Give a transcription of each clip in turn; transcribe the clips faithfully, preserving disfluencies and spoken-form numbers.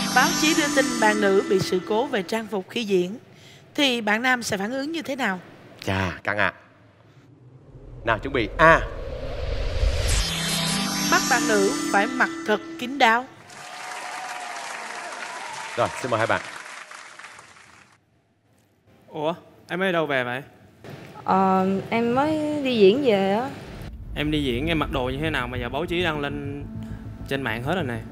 báo chí đưa tin bạn nữ bị sự cố về trang phục khi diễn, thì bạn nam sẽ phản ứng như thế nào? Chà, căng à. Nào chuẩn bị A. Bắt bạn nữ phải mặc thật kín đáo. Rồi, xin mời hai bạn. Ủa, em mới đâu về vậy? Ờ, em mới đi diễn về á. Em đi diễn em mặc đồ như thế nào mà giờ báo chí đăng lên trên mạng hết rồi nè.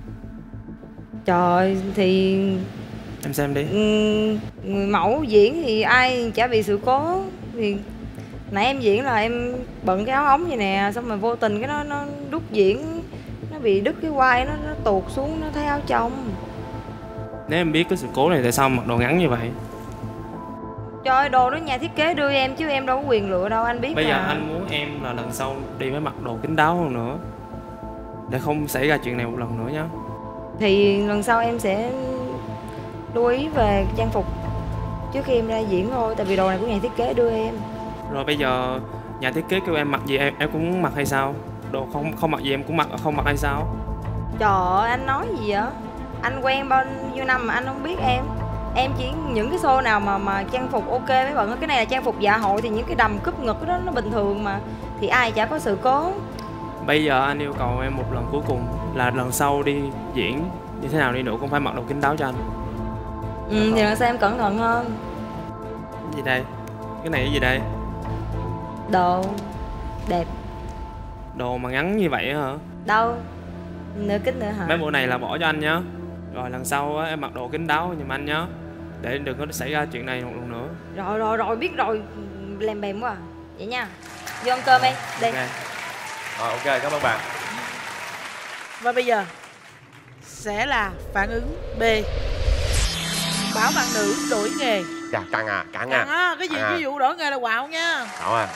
Trời, thì Em xem đi. ừm, người mẫu diễn thì ai chả bị sự cố. Thì nãy em diễn là em bận cái áo ống vậy nè, xong rồi vô tình cái nó nó đút diễn, nó bị đứt cái quai, nó nó tuột xuống, nó thấy áo trong. Nếu em biết cái sự cố này tại sao mặc đồ ngắn như vậy? Trời ơi, đồ đó nhà thiết kế đưa em chứ em đâu có quyền lựa đâu, anh biết. Bây mà. giờ anh muốn em là lần sau đi với mặc đồ kín đáo hơn nữa, để không xảy ra chuyện này một lần nữa nhé. Thì lần sau em sẽ lưu ý về trang phục trước khi em ra diễn thôi, tại vì đồ này của nhà thiết kế đưa em. Rồi bây giờ nhà thiết kế kêu em mặc gì em em cũng muốn mặc hay sao? Đồ không không mặc gì em cũng mặc không mặc hay sao? Trời ơi, anh nói gì vậy? Anh quen bao nhiêu năm mà anh không biết em. Em chỉ những cái show nào mà mà trang phục ok mấy bận, cái này là trang phục dạ hội thì những cái đầm cúp ngực đó nó bình thường mà, thì ai chả có sự cố. Bây giờ anh yêu cầu em một lần cuối cùng là lần sau đi diễn như thế nào đi nữa cũng phải mặc đồ kín đáo cho anh. Ừ, thì lần sau em cẩn thận hơn. Gì đây? Cái này cái gì đây? Đồ đẹp. Đồ mà ngắn như vậy hả? Đâu, nửa kính nữa hả? Mấy bộ này là bỏ cho anh nhé. Rồi lần sau em mặc đồ kín đáo giùm anh nhé, để đừng có xảy ra chuyện này một lần nữa. Rồi rồi rồi, biết rồi, lèm bèm quá à. Vậy nha, vô ăn cơm em đi. Okay. Rồi, ok, cảm ơn bạn. Và bây giờ sẽ là phản ứng B. Bảo bạn nữ đổi nghề. Chà, căng à, căng à. Căng á, cái gì à. cái vụ đổi nghề là quạo nha. Đó à.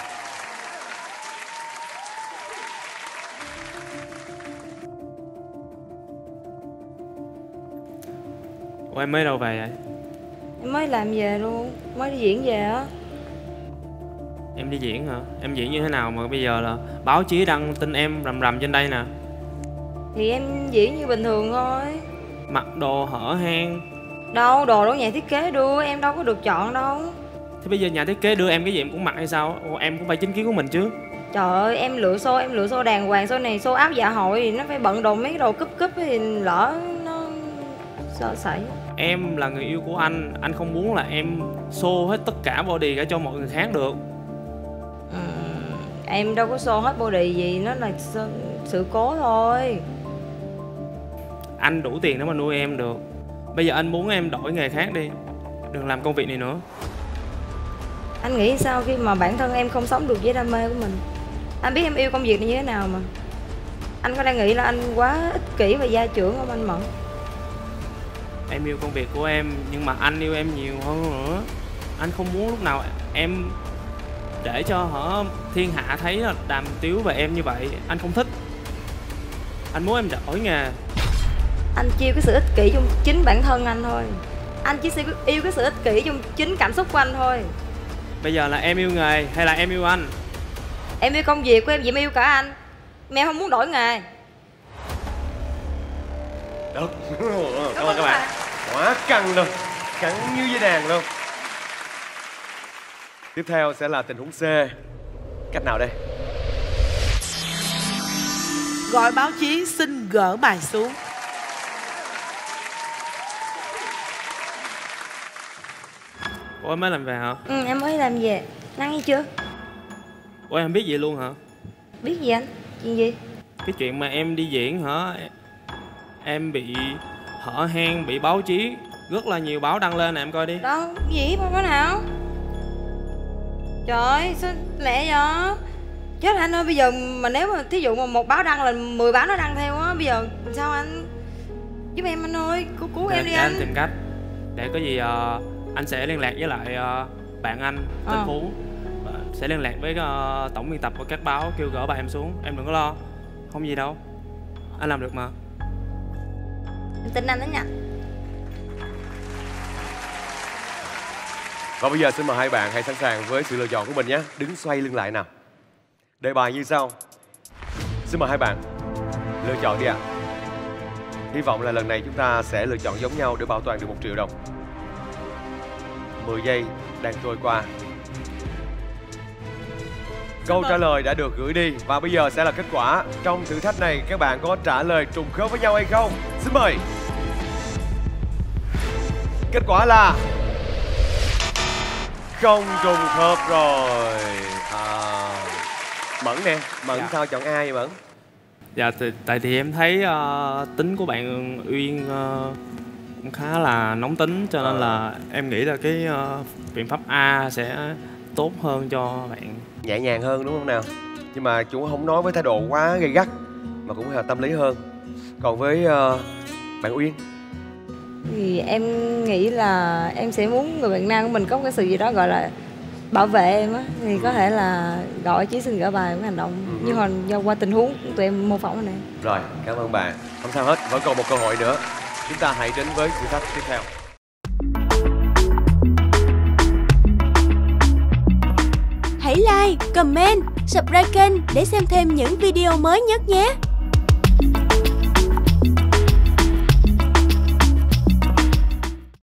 Ủa em mới đâu về vậy? Em mới làm về luôn, mới đi diễn về á. Em đi diễn hả? Em diễn như thế nào mà bây giờ là báo chí đăng tin em rầm rầm trên đây nè? Thì em diễn như bình thường thôi. Mặc đồ hở hang. Đâu, đồ đó nhà thiết kế đưa, em đâu có được chọn đâu. Thế bây giờ nhà thiết kế đưa em cái gì em cũng mặc hay sao? Ủa, em cũng phải chính kiến của mình chứ. Trời ơi, em lựa show, em lựa show đàng hoàng, show này show áo dạ hội thì nó phải bận đồ mấy cái đồ cúp cúp thì lỡ nó sợ sẩy. Em là người yêu của anh, anh không muốn là em show hết tất cả body cả cho mọi người khác được. Ừ, em đâu có show hết body gì, nó là sự cố thôi. Anh đủ tiền để mà nuôi em được. Bây giờ anh muốn em đổi nghề khác đi, đừng làm công việc này nữa. Anh nghĩ sao khi mà bản thân em không sống được với đam mê của mình? Anh biết em yêu công việc này như thế nào mà. Anh có đang nghĩ là anh quá ích kỷ và gia trưởng không anh Mận? Em yêu công việc của em, nhưng mà anh yêu em nhiều hơn nữa. Anh không muốn lúc nào em để cho họ thiên hạ thấy là đàm tiếu về em như vậy. Anh không thích. Anh muốn em đổi nghề. Anh chiêu cái sự ích kỷ trong chính bản thân anh thôi. Anh chỉ yêu cái sự ích kỷ trong chính cảm xúc của anh thôi. Bây giờ là em yêu nghề hay là em yêu anh? Em yêu công việc của em, vậy em yêu cả anh. Mà em không muốn đổi nghề. Được. Cảm ơn các bạn. Quá căng luôn, căng như dây đàn luôn. Tiếp theo sẽ là tình huống C. Cách nào đây? Gọi báo chí xin gỡ bài xuống. Ủa em mới làm về hả? Ừ, em mới làm về. Ăn hay chưa? Ủa em biết gì luôn hả? Biết gì anh? Chuyện gì? Cái chuyện mà em đi diễn hả? Em bị hở hang, bị báo chí rất là nhiều báo đăng lên nè, em coi đi. Đâu, cái gì mà có nào? Trời ơi, sao lẹ vậy? Chết anh ơi, bây giờ mà nếu mà thí dụ mà một báo đăng là mười báo nó đăng theo á, bây giờ sao anh? Giúp em anh ơi, cứu cứu em đi để anh. anh tìm cách. Để có gì uh, anh sẽ liên lạc với lại uh, bạn anh tên ờ. Phú, sẽ liên lạc với uh, tổng biên tập của các báo kêu gỡ bài em xuống. Em đừng có lo, không gì đâu, anh làm được mà. Em tin anh đó nha. Và bây giờ xin mời hai bạn hãy sẵn sàng với sự lựa chọn của mình nhé. Đứng xoay lưng lại nào. Đề bài như sau. Xin mời hai bạn lựa chọn đi ạ. Hy vọng là lần này chúng ta sẽ lựa chọn giống nhau để bảo toàn được một triệu đồng. mười giây đang trôi qua. Câu trả lời đã được gửi đi và bây giờ sẽ là kết quả. Trong thử thách này các bạn có trả lời trùng khớp với nhau hay không? Xin mời. Kết quả là không trùng khớp rồi. À, Mẫn nè, Mẫn Dạ. sao chọn A vậy Mẫn? Dạ thì, tại thì em thấy uh, tính của bạn Uyên uh, cũng khá là nóng tính, cho nên Ờ. là em nghĩ là cái uh, biện pháp A sẽ tốt hơn cho bạn. Nhẹ nhàng hơn đúng không nào? Nhưng mà chúng không nói với thái độ quá gay gắt mà cũng là tâm lý hơn. Còn với uh, bạn Uyên, Thì em nghĩ là em sẽ muốn người bạn nam của mình có một cái sự gì đó gọi là bảo vệ em á, thì có thể là gọi Chí xin gỡ bài một hành động Ừ. như hồi do qua tình huống tụi em mô phỏng này. rồi cảm ơn bạn. Không sao hết, vẫn còn một cơ hội nữa. Chúng ta hãy đến với thử thách tiếp theo. Hãy like, comment, subscribe kênh để xem thêm những video mới nhất nhé.